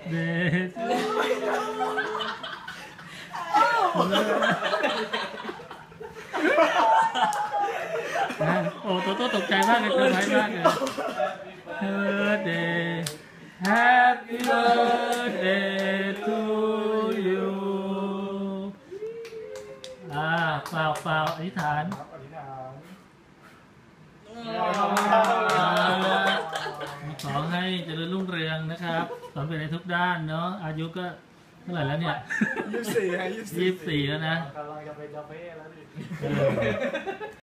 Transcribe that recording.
birthday โอ้โตโต้ตกใจมากเลยเซอร์ไพรส์มากเลย birthday Happy birthday to you เปล่าอธิษฐานขอให้เจริญรุ่งเรืองนะครับสำเร็จในทุกด้านเนาะอายุก็เท่าไหร่แล้วเนี่ย24แล้วนะกำลังจะไปเจ้าเป้แล้วดิ